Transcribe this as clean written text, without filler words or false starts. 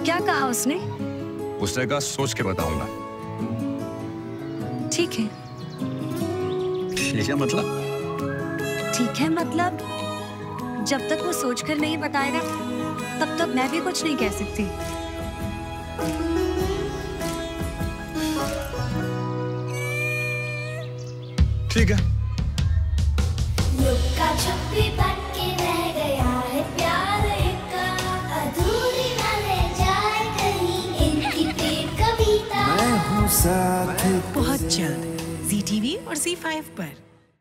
क्या कहा उसने? उसने कहा सोच के बताऊंगा। ठीक है। ठीक है मतलब? ठीक है मतलब जब तक वो सोचकर नहीं बताएगा तब तक मैं भी कुछ नहीं कह सकती। ठीक है। लुक्का छुपी बन के रह गया है प्यार का, अधूरी न रह जाए कहीं इनकी प्रेम कविता। मैं हूँ साथ बहुत जल्द ZTV और ZEE5 पर।